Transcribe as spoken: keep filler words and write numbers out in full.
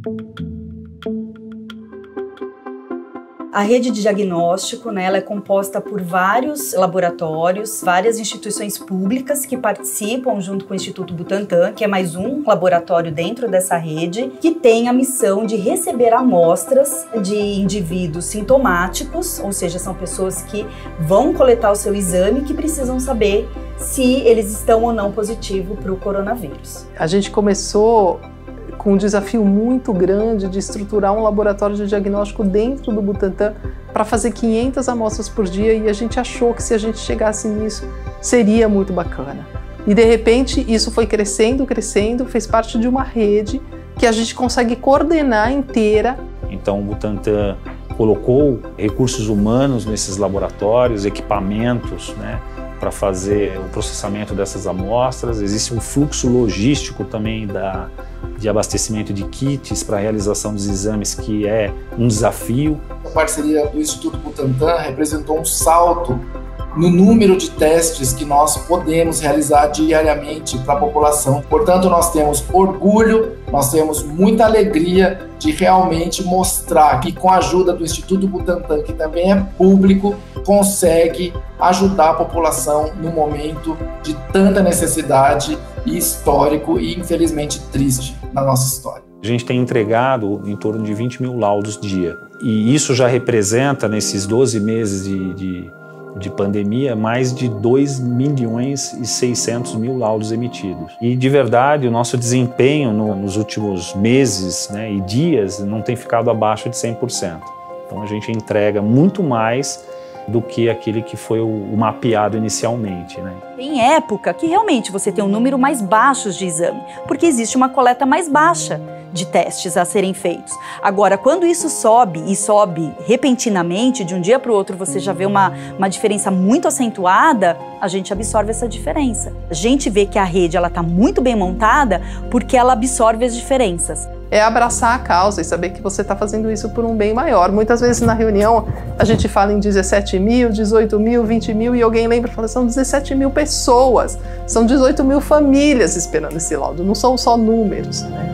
A rede de diagnóstico, né, ela é composta por vários laboratórios, várias instituições públicas que participam junto com o Instituto Butantan, que é mais um laboratório dentro dessa rede, que tem a missão de receber amostras de indivíduos sintomáticos, ou seja, são pessoas que vão coletar o seu exame e que precisam saber se eles estão ou não positivos para o coronavírus. A gente começou com um desafio muito grande de estruturar um laboratório de diagnóstico dentro do Butantan para fazer quinhentas amostras por dia, e a gente achou que se a gente chegasse nisso seria muito bacana. E de repente isso foi crescendo, crescendo, fez parte de uma rede que a gente consegue coordenar inteira. Então o Butantan colocou recursos humanos nesses laboratórios, equipamentos, né, para fazer o processamento dessas amostras. Existe um fluxo logístico também da, de abastecimento de kits para a realização dos exames, que é um desafio. A parceria do Instituto Butantan representou um salto no número de testes que nós podemos realizar diariamente para a população. Portanto, nós temos orgulho, nós temos muita alegria de realmente mostrar que, com a ajuda do Instituto Butantan, que também é público, consegue ajudar a população no momento de tanta necessidade e histórico e, infelizmente, triste na nossa história. A gente tem entregado em torno de vinte mil laudos dia, e isso já representa, nesses doze meses de, de de pandemia, mais de dois milhões e seiscentos mil laudos emitidos. E, de verdade, o nosso desempenho no, nos últimos meses, né, e dias não tem ficado abaixo de cem por cento. Então a gente entrega muito mais do que aquele que foi o, o mapeado inicialmente, né? Tem época que realmente você tem um número mais baixo de exame, porque existe uma coleta mais baixa de testes a serem feitos. Agora, quando isso sobe, e sobe repentinamente, de um dia para o outro você já vê uma, uma diferença muito acentuada, a gente absorve essa diferença. A gente vê que a rede está muito bem montada porque ela absorve as diferenças. É abraçar a causa e saber que você está fazendo isso por um bem maior. Muitas vezes na reunião a gente fala em dezessete mil, dezoito mil, vinte mil e alguém lembra e fala, são dezessete mil pessoas, são dezoito mil famílias esperando esse laudo, não são só números, né?